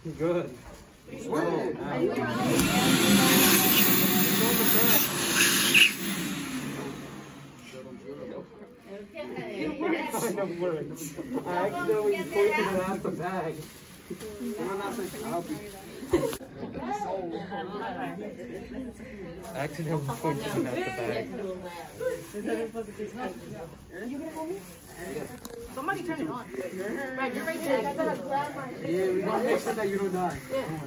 Good. Whoa. I accidentally pointed at the bag. I accidentally pointed at the bag. Somebody turn it on. Right, you're right there. Yeah, we gotta make sure that you don't die.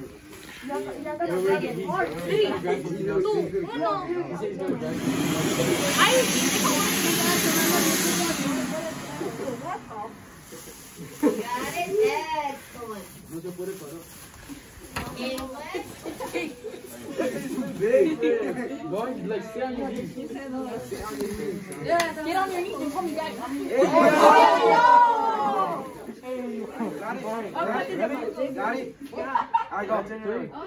Got it? Excellent. Going like stay on your knees. Get on your knees and come back. Got it? I got 10.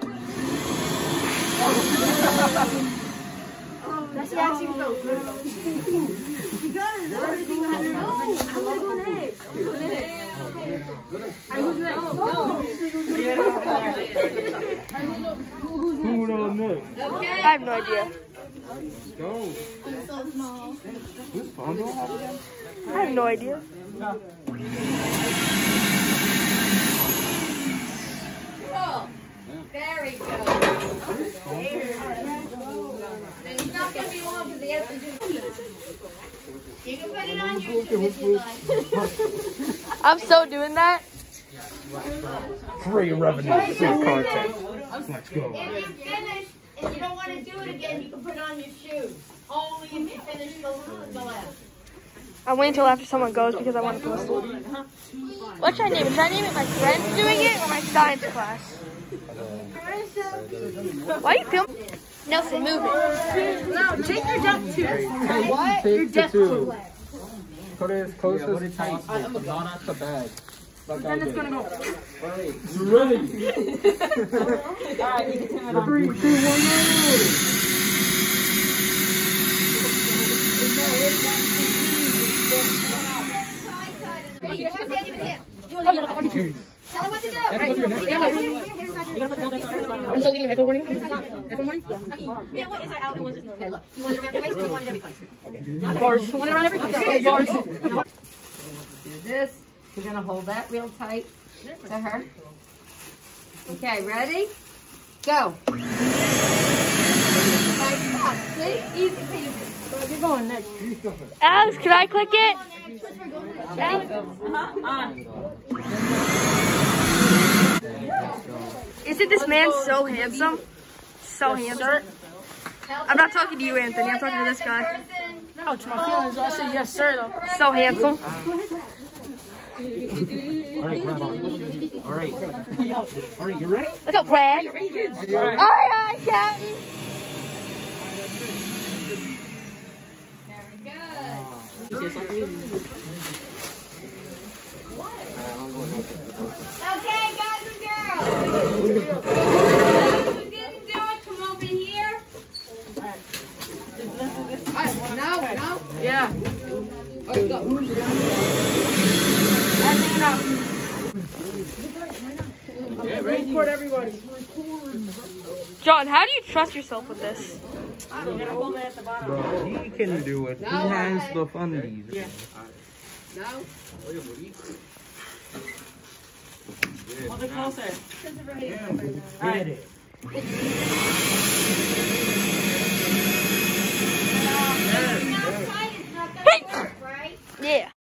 That's the action go. You got it. Everything has to go. I'm going to go next. I was next. Who knows next? Okay. I have no idea. Go. I'm so small. Who's Fondo? I have no idea. Cool. Very good. And it's not going to be long because he has to do You can put it on YouTube if you like. I'm so doing that. Free revenue, free content. Let's go. If you finish and you don't want to do it again, you can put on your shoes. Only if you finish the left. I'm waiting until after someone goes because I want to post it. What should I name it? Should I name it my friends doing it or my science class? Why are you filming? Nelson, move it. No, take your desk too. What? Your desk too. Put it as close as possible, not at the bag. Like then it's gonna go. Right. You ready? Alright, you can turn it on. 3, 2, 1, Tell him what to do. I'm still getting echo warning. Echo warning? Yeah, what is our alcohol? Okay, look. You want it around every place, you want it every place. Bars. I want it around every place. Bars. Do this. You're going to hold that real tight to her. Okay, ready? Go. Nice stop. See? Easy peasy. You're going next. Alex, can I click it? Alex? Isn't this man so handsome? So handsome. I'm not talking to you, Anthony. I'm talking to this guy. Ouch, my feelings. I say yes, sir, though. So handsome. Alright, grab on. Alright. Alright, you ready? Let's go, Brad. Aye, Captain. Very good. Okay, guys and girls. Who didn't do it, come over here. Now? Yeah. Record everybody. John, how do you trust yourself with this? Bro, he can do it. He has the fundies. Yeah. Hold it closer. Get it.